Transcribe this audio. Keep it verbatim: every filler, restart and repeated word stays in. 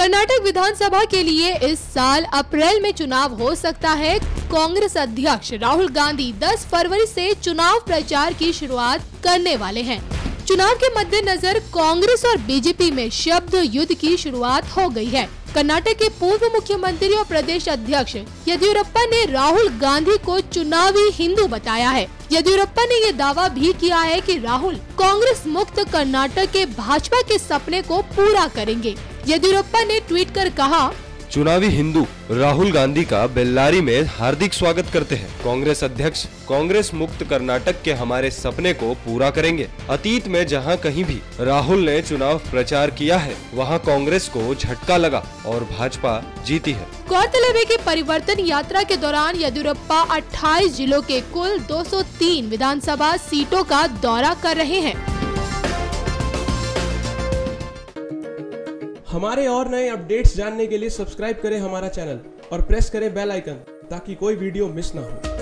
कर्नाटक विधानसभा के लिए इस साल अप्रैल में चुनाव हो सकता है। कांग्रेस अध्यक्ष राहुल गांधी दस फरवरी से चुनाव प्रचार की शुरुआत करने वाले हैं। चुनाव के मद्देनजर कांग्रेस और बीजेपी में शब्द युद्ध की शुरुआत हो गई है। कर्नाटक के पूर्व मुख्यमंत्री और प्रदेश अध्यक्ष येदियुरप्पा ने राहुल गांधी को चुनावी हिंदू बताया है। येदियुरप्पा ने ये दावा भी किया है कि राहुल कांग्रेस मुक्त कर्नाटक के भाजपा के सपने को पूरा करेंगे। येदियुरप्पा ने ट्वीट कर कहा, चुनावी हिंदू राहुल गांधी का बेल्लारी में हार्दिक स्वागत करते हैं। कांग्रेस अध्यक्ष कांग्रेस मुक्त कर्नाटक के हमारे सपने को पूरा करेंगे। अतीत में जहां कहीं भी राहुल ने चुनाव प्रचार किया है, वहां कांग्रेस को झटका लगा और भाजपा जीती है। गौरतलब है कि परिवर्तन यात्रा के दौरान येदियुरप्पा अट्ठाईस जिलों के कुल दो सौ तीन विधानसभा सीटों का दौरा कर रहे हैं। हमारे और नए अपडेट्स जानने के लिए सब्सक्राइब करें हमारा चैनल और प्रेस करें बेल आइकन ताकि कोई वीडियो मिस ना हो।